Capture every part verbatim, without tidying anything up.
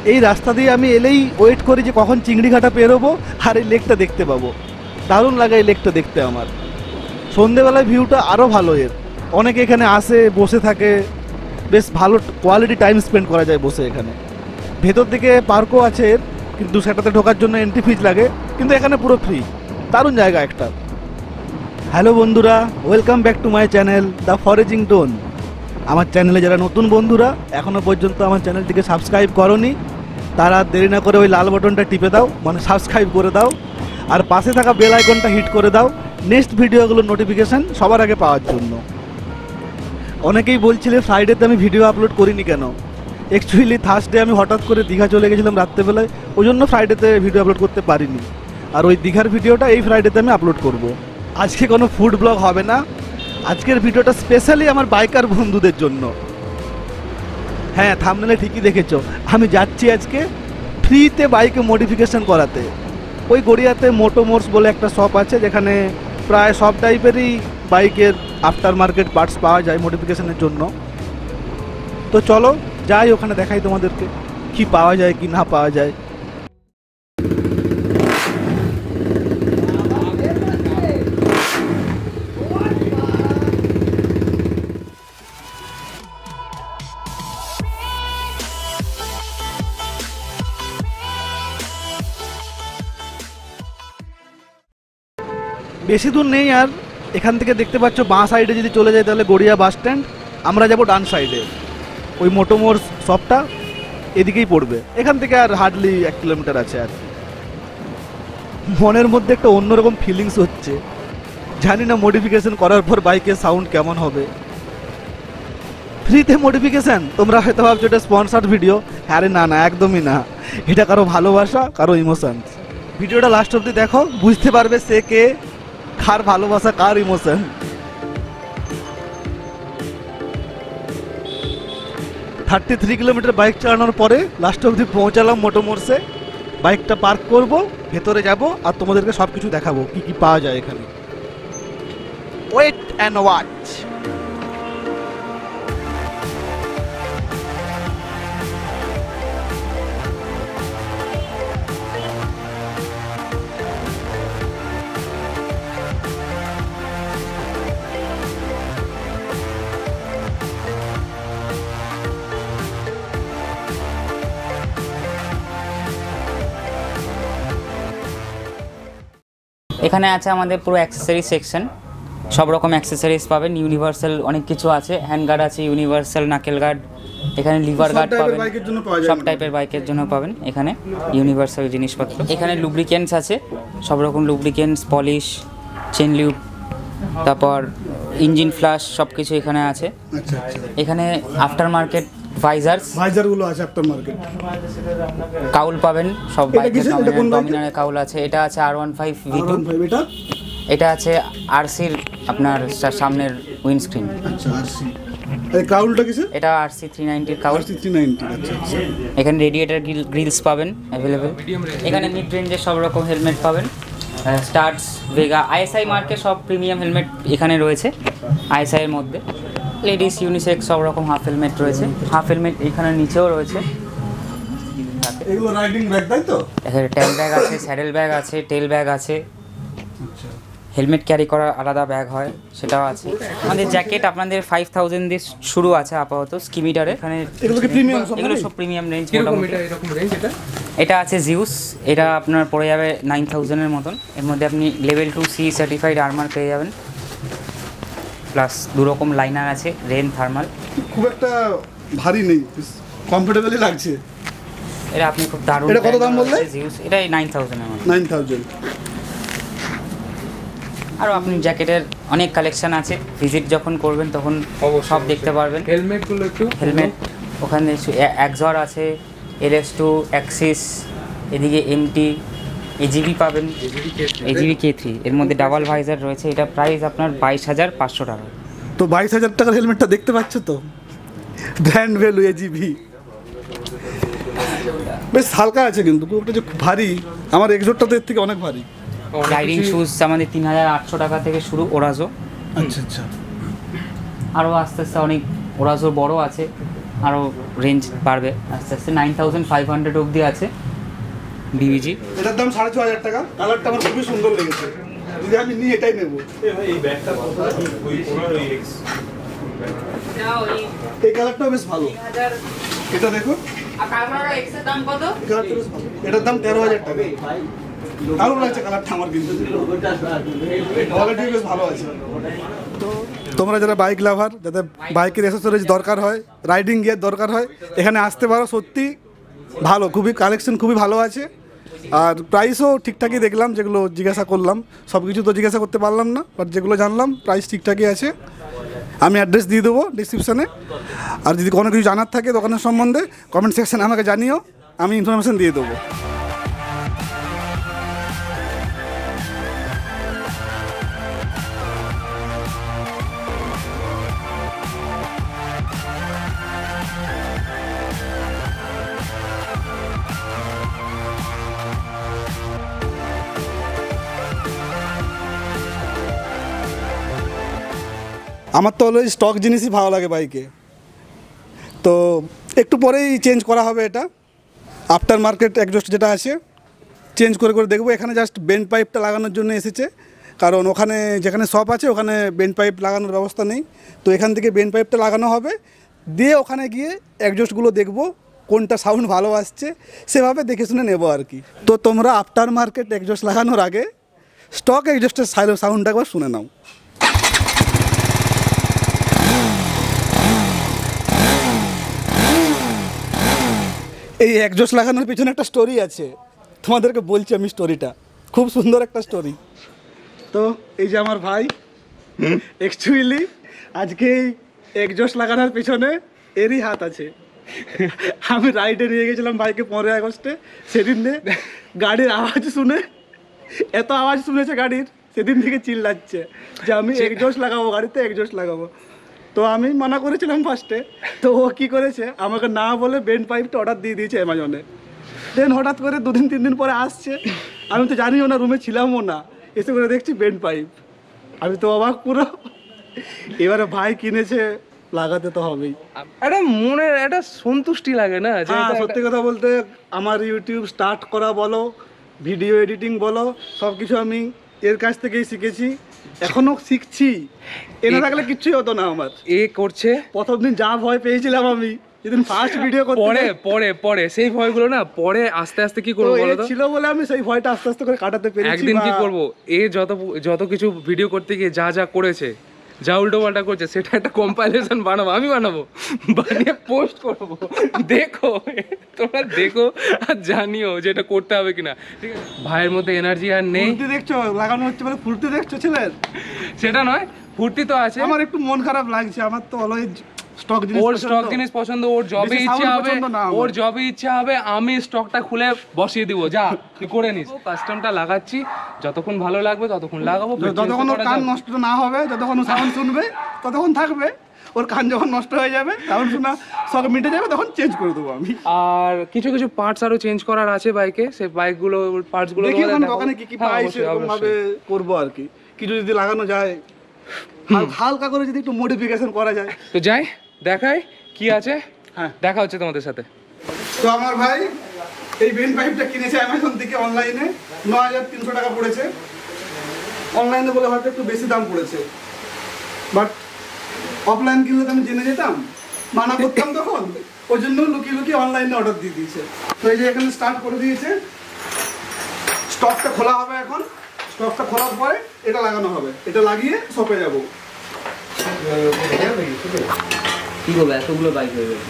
এই রাস্তা দিয়ে আমি এলেই ওয়েট করি যে কখন চিংড়িঘাটা পেরোবো আর এই লেকটা দেখতে পাবো। দারুণ লাগে এই লেকটা দেখতে আমার। সন্ধেবেলায় ভিউটা আরও ভালো এর। অনেকে এখানে আসে, বসে থাকে, বেশ ভালো কোয়ালিটি টাইম স্পেন্ড করা যায় বসে এখানে। ভেতর দিকে পার্কও আছে এর, কিন্তু সেটাতে ঢোকার জন্য এন্ট্রি ফিজ লাগে, কিন্তু এখানে পুরো ফ্রি। দারুণ জায়গা একটা। হ্যালো বন্ধুরা, welcome back to my channel the foraging drone. আমার চ্যানেলে যারা নতুন বন্ধুরা এখনও পর্যন্ত আমার চ্যানেলটিকে সাবস্ক্রাইব করোনি, তারা দেরি না করে ওই লাল বাটনটা টিপে দাও, মানে সাবস্ক্রাইব করে দাও, আর পাশে থাকা বেল আইকনটা হিট করে দাও নেক্সট ভিডিওগুলোর নোটিফিকেশান সবার আগে পাওয়ার জন্য। অনেকেই বলছিলে ফ্রাইডেতে আমি ভিডিও আপলোড করিনি কেন। অ্যাকচুয়ালি থার্সডে আমি হঠাৎ করে দীঘা চলে গেছিলাম রাত্রেবেলায়, ওই জন্য ফ্রাইডেতে ভিডিও আপলোড করতে পারিনি। আর ওই দীঘার ভিডিওটা এই ফ্রাইডেতে আমি আপলোড করব। আজকে কোনো ফুড ব্লগ হবে না, আজকের ভিডিওটা স্পেশালি আমার বাইকার বন্ধুদের জন্য। হ্যাঁ, থাম্বনেলে ঠিকই দেখেছো, আমি যাচ্ছি আজকে ফ্রিতে বাইকে মডিফিকেশান করাতে। ওই গড়িয়াতে মোটো মোর্স বলে একটা শপ আছে, যেখানে প্রায় সব টাইপেরই বাইকের আফটার মার্কেট পার্টস পাওয়া যায় মডিফিকেশানের জন্য। তো চলো যাই, ওখানে দেখাই তোমাদেরকে কি পাওয়া যায় কি না পাওয়া যায়। বেশি দূর নেই আর, এখান থেকে দেখতে পাচ্ছ বাঁ সাইডে যদি চলে যায় তাহলে গড়িয়া বাস স্ট্যান্ড, আমরা যাব ডান সাইডে। ওই মোটোমোর শপটা এদিকেই পড়বে, এখান থেকে আর হার্ডলি এক কিলোমিটার আছে। আর মনের মধ্যে একটা অন্যরকম ফিলিংস হচ্ছে, জানি না মডিফিকেশন করার পর বাইকের সাউন্ড কেমন হবে। ফ্রিতে মডিফিকেশন, তোমরা হয়তো ভাবছো এটা স্পন্সার্ড ভিডিও। আরে না না, একদমই না, এটা কারো ভালোবাসা, কারো ইমোশনস। ভিডিওটা লাস্ট অবধি দেখো, বুঝতে পারবে সে কে, কার ভালোবাসা, কার emotion. Thirty three kilometre bike চালানোর পরে লাস্ট অবধি পৌঁছালাম মোটোমোর্সে। বাইকটা পার্ক করব, ভেতরে যাব আর তোমাদেরকে সব কিছু দেখাবো কি কি পাওয়া যায় এখানে। Wait and watch. এখানে আছে আমাদের পুরো অ্যাক্সেসরিজ সেকশন, সব রকম অ্যাক্সেসরিজ পাবেন। ইউনিভার্সাল অনেক কিছু আছে, হ্যান্ড গার্ড আছে, ইউনিভার্সাল নাকেল গার্ড, এখানে লিভার গার্ড পাবেন, সব টাইপের বাইকের জন্য পাবেন এখানে ইউনিভার্সাল জিনিসপত্র। এখানে লুব্রিকেন্টস আছে, সব রকম লুব্রিকেন্টস, পলিশ, চেন লিউব, তারপর ইঞ্জিন ফ্লাশ, সব কিছু এখানে আছে। এখানে আফটার মার্কেট ভাইজারস ভাইজারগুলো আছে, আফটার মার্কেট কাউল পাবেন, সব বাইকের ডমিনারের কাউল আছে। এটা আছে আর ওয়ান ফাইভ ভি টু, এটা আছে আরসির আপনার সামনের উইন্ডস্ক্রিন। আচ্ছা, আরসি এই কাউলটা কিসের? এটা R C three ninety cowl, R C three ninety. আচ্ছা আচ্ছা। এখানে রেডিয়েটর গ্রিলস পাবেন অ্যাভেলেবেল। এখানে মিড রেঞ্জের সব রকম হেলমেট পাবেন, স্টার্টস, ভেগা, আইএসআই মার্কের সব প্রিমিয়াম হেলমেট এখানে রয়েছে। আইএসআই এর মধ্যে লেডিস ইউনিসেক্স সব রকম হাফ হেলমেট রয়েছে। হাফ হেলমেট এখানে নিচেও রয়েছে। এগুলো রাইডিং ব্যাগ, তাই তো? এখানে টেল ব্যাগ আছে, স্যাডেল ব্যাগ আছে, টেল ব্যাগ আছে। আচ্ছা, হেলমেট ক্যারি করার আলাদা ব্যাগ হয়, সেটাও আছে। আমাদের জ্যাকেট আপনাদের ফাইভ থাউজেন্ড দিয়ে শুরু আছে আপাতত স্কিমিটারে। এখানে এগুলো কি প্রিমিয়াম? এগুলো সব প্রিমিয়াম রেঞ্জ মোটামুটি। এটা আছে জিউস, এটা আপনার পড়ে যাবে নাইন থাউজেন্ডের মতন। এর মধ্যে আপনি level two C certified armour পেয়ে যাবেন, প্লাস দু রকম লাইনার আছে, রেন, থার্মাল। খুব একটা ভারী নেই, কমফোর্টেবলই লাগছে। এটা আপনি খুব দারুণ। এটা কত দাম বললে? জিউস এটা নাইন থাউজেন্ডের মতো। Nine thousand. আরও আপনি জ্যাকেটের অনেক কালেকশন আছে, ভিজিট যখন করবেন তখন সব দেখতে পারবেন। হেলমেটগুলো একটু হেলমেট ওখানে এক্সর আছে, এল এস টু, অ্যাক্সিস, এদিকে এমটি, এজিবি পাবেন, এজিবি কে থ্রি। এর মধ্যে ডাবল ভাইজার রয়েছে। এটা প্রাইস আপনার বাইশ হাজার পাঁচশো টাকা। তো বাইশ হাজার টাকার হেলমেটটা দেখতে পাচ্ছ তো, ব্র্যান্ড ভ্যালু এজিবি। বেশ হালকা আছে, কিন্তু ওটা যে ভারী, আমার এক্সরটা তো এর থেকে অনেক ভারী। রাইডিং শুজ আমাদের তিন হাজার আটশো টাকা থেকে শুরু, ওরাজো। আচ্ছা আচ্ছা। আরও আস্তে আস্তে অনেক ওরাজোর বড় আছে, আরও রেঞ্জ বাড়বে আস্তে আস্তে। নাইন থাউজেন্ড ফাইভ হান্ড্রেড অবধি আছে ডিভিজি। এটার দাম সাড়ে ছ হাজার টাকা। কালারটা আমার খুবই সুন্দর লেগেছে, যদি আমি নিই এটাই নেবো। এই কালারটাও বেশ ভালো, এটা দেখো। এটার দাম তেরো হাজার টাকা। দারুণ লাগছে কালারটা আমার, কিন্তু কোয়ালিটি বেশ ভালো আছে। তো তোমরা যারা বাইক লাভার, যাদের বাইকের অ্যাসেসরিজ দরকার হয়, রাইডিং গিয়ার দরকার হয়, এখানে আসতে পারো। সত্যি ভালো, খুবই কালেকশন খুবই ভালো আছে। আর প্রাইসও ঠিকঠাকই দেখলাম, যেগুলো জিজ্ঞাসা করলাম। সব কিছু তো জিজ্ঞাসা করতে পারলাম না, বাট যেগুলো জানলাম প্রাইস ঠিকঠাকই আছে। আমি অ্যাড্রেস দিয়ে দেবো ডিসক্রিপশানে। আর যদি কোনো কিছু জানার থাকে দোকানের সম্বন্ধে, কমেন্ট সেকশানে আমাকে জানিও, আমি ইনফরমেশান দিয়ে দেবো। আমার তো অলওয়েজ স্টক জিনিসই ভালো লাগে বাইকে। তো একটু পরেই চেঞ্জ করা হবে এটা। আফটার মার্কেট একজস্ট যেটা আছে চেঞ্জ করে করে দেখবো। এখানে জাস্ট বেন্ড পাইপটা লাগানোর জন্য এসেছে, কারণ ওখানে যেখানে শপ আছে ওখানে বেন্ড পাইপ লাগানোর ব্যবস্থা নেই। তো এখান থেকে বেন্ড পাইপটা লাগানো হবে, দিয়ে ওখানে গিয়ে একজস্টগুলো দেখবো কোনটা সাউন্ড ভালো আসছে, সেভাবে দেখে শুনে নেবো আর কি। তো তোমরা আফটার মার্কেট একজস্ট লাগানোর আগে স্টক একজস্টের সাউন্ডটা একবার শুনে নাও। এই একজস্ট লাগানোর পিছনে একটা স্টোরি আছে, তোমাদেরকে বলছি আমি স্টোরিটা। খুব সুন্দর একটা স্টোরি। তো এই যে আমার ভাই, অ্যাকচুয়ালি আজকে এই একজস্ট লাগানোর পিছনে এরই হাত আছে। আমি রাইডে নিয়ে গেছিলাম বাইকে পনেরোই আগস্টে। সেদিন গাড়ির আওয়াজ শুনে, এত আওয়াজ শুনেছে গাড়ির, সেদিন থেকে চিল্লাচ্ছে যে আমি একজস্ট লাগাবো, গাড়িতে একজস্ট লাগাবো। তো আমি মানা করেছিলাম ফার্স্টে। তো ও কী করেছে, আমাকে না বলে বেন্ড পাইপটা অর্ডার দিয়ে দিয়েছে অ্যামাজনে। দেন হঠাৎ করে দুদিন তিন দিন পরে আসছে, আমি তো জানিও না, রুমে ছিলামও না। এসে করে দেখছি বেন্ড পাইপ, আমি তো অবাক পুরো। এবারে ভাই কিনেছে, লাগাতে তো হবেই। একটা মনের একটা সন্তুষ্টি লাগে না? হ্যাঁ, সত্যি কথা বলতে আমার ইউটিউব স্টার্ট করা বলো, ভিডিও এডিটিং বলো, সব কিছু আমি এর কাছ থেকেই শিখেছি, এখনো শিখছি। এনে থাকলে কিচ্ছুই হতো না আমার। এ করছে, প্রথম দিন যা ভয় পেয়েছিলাম আমি, যেদিন ফার্স্ট ভিডিও করতে, পরে পরে পরে সেই ভয়গুলো না পরে আস্তে আস্তে কি করবো বলো তো, ছিল বলে আমি সেই ভয়টা আস্তে আস্তে করে কাটাতে পেরেছি। একদিন কি করব, এ যত যত কিছু ভিডিও করতে গিয়ে যা যা করেছে, যা উল্টো পাল্টা করছে, সেটা একটা কম্পাইলেশন বানাবো, আমি বানাবো, বানিয়ে পোস্ট করবো। দেখো, তোমরা দেখো আর জানিও যে এটা করতে হবে কিনা। ঠিক আছে, ভাইয়ের মধ্যে এনার্জি আর নেই। ফুর্তি দেখছো লাগানো হচ্ছে বলে, ফুর্তি দেখছো ছেলের? সেটা নয়, ফুর্তি তো আছে। আমার একটু মন খারাপ লাগছে, আমার তো অলওয়েজ স্টক জিনিস, ওর স্টক জিনিস পছন্দ, ওর জবে ইচ্ছা হবে, ওর জবে ইচ্ছা হবে আমি স্টকটা খুলে বসিয়ে দিব, যা তুই করে নিস। কাস্টমটা লাগাচ্ছি, যতক্ষণ ভালো লাগবে ততক্ষণ লাগাবো, যতক্ষণ ওর কান নষ্ট না হবে, যতক্ষণ ও সাউন্ড শুনবে ততক্ষণ থাকবে। ওর কান যখন নষ্ট হয়ে যাবে, সাউন্ড শোনা সব মিটে যাবে, তখন চেঞ্জ করে দেবো আমি। আর কিছু কিছু পার্টস আরো চেঞ্জ করার আছে বাইকে, সেই বাইকগুলো পার্টস গুলো দেখি ওখানে কি কি পাই সেরকম ভাবে করবো আর কি। কিছু যদি লাগানো যায়, হালকা করে যদি একটু মডিফিকেশন করা যায়, তো যাই দেখাই কি আছে। হ্যাঁ, দেখা হচ্ছে তোমাদের সাথে। তো আমার ভাই এই বেন্ড পাইপটা কিনেছে অ্যামাজন থেকে অনলাইনে, ন হাজার তিনশো টাকা পড়েছে। অনলাইনে বলে হয়তো একটু বেশি দাম পড়েছে, বাট অফলাইন কিনলে তো আমি জেনে যেতাম, মানা করতাম তখন, ওই জন্য লুকিয়ে লুকিয়ে অনলাইনে অর্ডার দিয়ে দিয়েছে। তো এই যে এখানে স্টার্ট করে দিয়েছে, স্টকটা খোলা হবে এখন। স্টকটা খোলার পরে এটা লাগানো হবে, এটা লাগিয়ে শপে যাবো। কি করবো, এতগুলো বাইক হয়ে গেছে।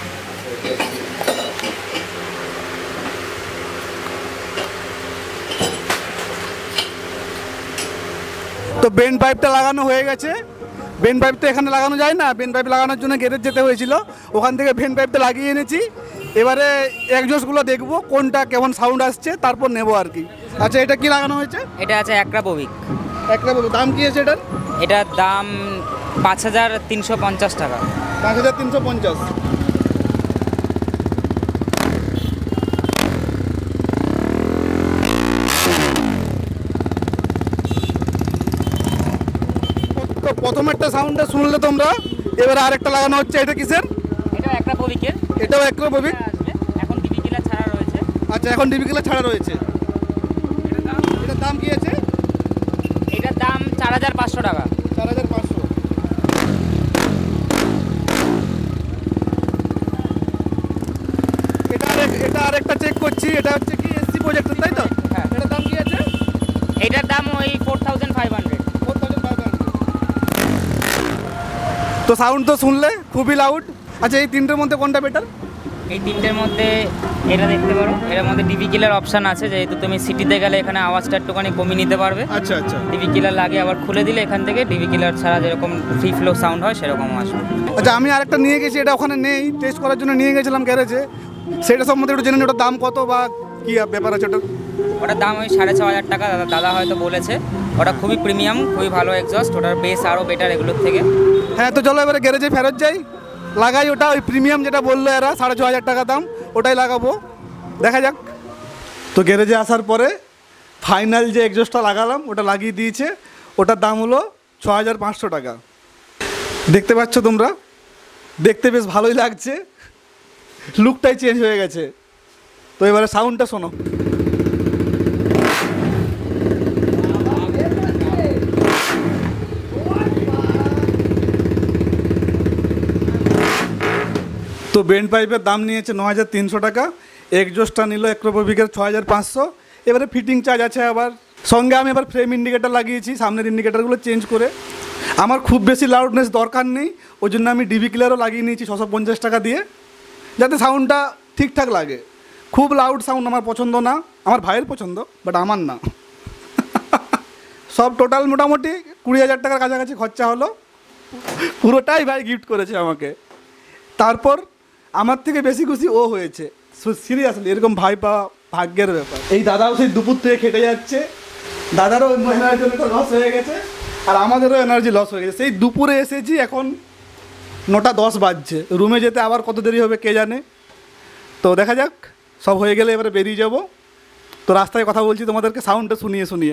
তো বেন্ড পাইপটা লাগানো হয়ে গেছে। বেন্ড পাইপটা এখানে লাগানো যায় না, বেন্ড পাইপ লাগানোর জন্য গ্যারেজ যেতে হয়েছিল, ওখান থেকে বেন্ড পাইপটা লাগিয়ে এনেছি। এবারে একজস্টগুলো দেখবো কোনটা কেমন সাউন্ড আসছে, তারপর নেবো আর কি। আচ্ছা, এটা কি লাগানো হয়েছে? এটা আছে অ্যাক্রাপোভিক। অ্যাক্রাপোভিক, দাম কি আছে এটার? এটার দাম পাঁচ হাজার তিনশো পঞ্চাশ টাকা। পাঁচ হাজার তিনশো পঞ্চাশ। তো প্রথম একটা সাউন্ডটা শুনলে তোমরা, এবারে আরেকটা লাগানো হচ্ছে। এটা কিসের? এটা এটা অ্যাক্রাপোভিকের। এটাও অ্যাক্রাপোভিক। এখন ডিবি কিলার ছাড়া রয়েছে। আচ্ছা, এখন ডিবি কিলার ছাড়া রয়েছে। এটার দাম এটার দাম কি আছে? এটার দাম চার হাজার পাঁচশো টাকা। চার হাজার পাঁচশো। এটা আরেক এটা আরেকটা চেক করছি, এটা হচ্ছে কি এসসি প্রজেক্টের, তাই তো? হ্যাঁ। এটার দাম কি আছে? এটার দাম ওই four thousand five hundred. Four thousand five hundred. তো সাউন্ড তো শুনলে খুবই লাউড। আচ্ছা, এই তিনটের মধ্যে কোনটা বেটার? এই তিনটের মধ্যে এটা দেখতে পারো, এর মধ্যে ডিবি কিলার অপশন আছে, যেহেতু তুমি সিটিতে গেলে এখানে আওয়াজটা একটুখানি কমিয়ে নিতে পারবে। আচ্ছা আচ্ছা। ডিবি কিলার লাগিয়ে আবার খুলে দিলে এখান থেকে ডিবি কিলার ছাড়া যেরকম ফ্রি ফ্লো সাউন্ড হয় সেরকম আসবে। আচ্ছা, আমি আরেকটা নিয়ে গেছি, এটা ওখানে নেই, টেস্ট করার জন্য নিয়ে গেছিলাম গ্যারেজে। সেটা সম্বন্ধে একটু জেনে নিই, ওটার দাম কত বা কী ব্যাপার আছে ওটার? ওটার দাম ওই সাড়ে ছ হাজার টাকা। দাদা দাদা হয়তো বলেছে ওটা খুবই প্রিমিয়াম, খুবই ভালো এক্সস্ট, ওটার বেস আরও বেটার এগুলোর থেকে। হ্যাঁ, তো চলো এবারে গ্যারেজে ফেরত যাই, লাগাই ওটা, ওই প্রিমিয়াম যেটা বললো এরা সাড়ে ছ হাজার টাকা দাম, ওটাই লাগাবো, দেখা যাক। তো গ্যারেজে আসার পরে ফাইনাল যে এক্সস্টটা লাগালাম ওটা লাগিয়ে দিয়েছে, ওটার দাম হলো ছ হাজার পাঁচশো টাকা। দেখতে পাচ্ছ তোমরা, দেখতে বেশ ভালোই লাগছে, লুকটাই চেঞ্জ হয়ে গেছে। তো এবারে সাউন্ডটা শোনো। তো বেন্ড পাইপের দাম নিয়েছে ন হাজার তিনশো টাকা, এক্সজস্টটা নিল অ্যাক্রাপোভিকের ছ হাজার পাঁচশো। এবারে ফিটিং চার্জ আছে আবার, সঙ্গে আমি এবার ফ্রেম ইন্ডিকেটার লাগিয়েছি, সামনের ইন্ডিকেটারগুলো চেঞ্জ করে। আমার খুব বেশি লাউডনেস দরকার নেই, ওই জন্য আমি ডিবি কিলারও লাগিয়ে নিয়েছি ছশো পঞ্চাশ টাকা দিয়ে, যাতে সাউন্ডটা ঠিকঠাক লাগে। খুব লাউড সাউন্ড আমার পছন্দ না, আমার ভাইয়ের পছন্দ, বাট আমার না। সব টোটাল মোটামুটি কুড়ি হাজার টাকার কাছাকাছি খরচা হলো, পুরোটাই ভাই গিফট করেছে আমাকে। তারপর আমার থেকে বেশি খুশি ও হয়েছে, সিরিয়াসলি, এরকম ভাই পাওয়া ভাগ্যের ব্যাপার। এই দাদাও সেই দুপুর থেকে খেটে যাচ্ছে, দাদারও এনার্জি লস হয়ে গেছে আর আমাদেরও এনার্জি লস হয়ে গেছে। সেই দুপুরে এসেছি, এখন নটা দশ বাজছে, রুমে যেতে আবার কত দেরি হবে কে জানে। তো দেখা যাক, সব হয়ে গেলে এবারে বেরিয়ে যাব। তো রাস্তায় কথা বলছি তোমাদেরকে সাউন্ডটা শুনিয়ে শুনিয়ে।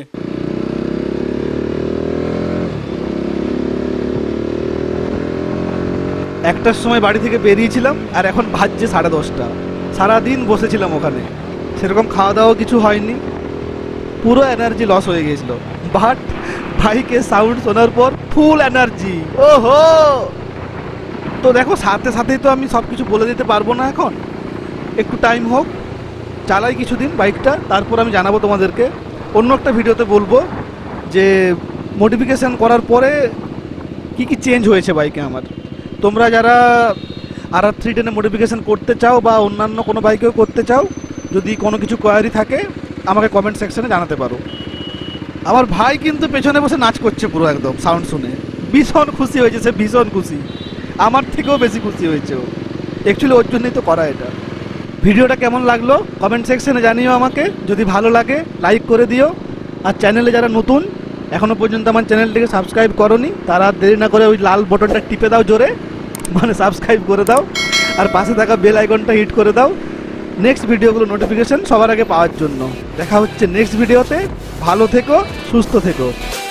একটার সময় বাড়ি থেকে বেরিয়েছিলাম আর এখন বাজছে সাড়ে দশটা। সারাদিন বসেছিলাম ওখানে, সেরকম খাওয়া দাওয়া কিছু হয়নি, পুরো এনার্জি লস হয়ে গিয়েছিল। বাট বাইকের সাউন্ড শোনার পর ফুল এনার্জি। ওহো, তো দেখো সাথে সাথেই তো আমি সব কিছু বলে দিতে পারবো না, এখন একটু টাইম হোক, চালাই কিছুদিন বাইকটা, তারপর আমি জানাবো তোমাদেরকে। অন্য একটা ভিডিওতে বলবো যে মডিফিকেশান করার পরে কি কি চেঞ্জ হয়েছে বাইকে আমার। তোমরা যারা আর আর থ্রি টেনে মডিফিকেশান করতে চাও বা অন্যান্য কোনো বাইকেও করতে চাও, যদি কোনো কিছু কোয়ারি থাকে আমাকে কমেন্ট সেকশনে জানাতে পারো। আমার ভাই কিন্তু পেছনে বসে নাচ করছে পুরো একদম সাউন্ড শুনে, ভীষণ খুশি হয়েছে সে, ভীষণ খুশি, আমার থেকেও বেশি খুশি হয়েছে ও। অ্যাকচুয়ালি ওর জন্যই তো করা এটা। ভিডিওটা কেমন লাগলো কমেন্ট সেকশনে জানিও আমাকে, যদি ভালো লাগে লাইক করে দিও। আর চ্যানেলে যারা নতুন এখনও পর্যন্ত আমার চ্যানেলটিকে সাবস্ক্রাইব করোনি, তারা দেরি না করে ওই লাল বটনটা টিপে দাও জোরে, মানে সাবস্ক্রাইব করে দাও, আর পাশে থাকা বেল আইকনটা হিট করে দাও নেক্সট ভিডিওগুলো নোটিফিকেশন সবার আগে পাওয়ার জন্য। দেখা হচ্ছে নেক্সট ভিডিওতে, ভালো থেকো, সুস্থ থেকো।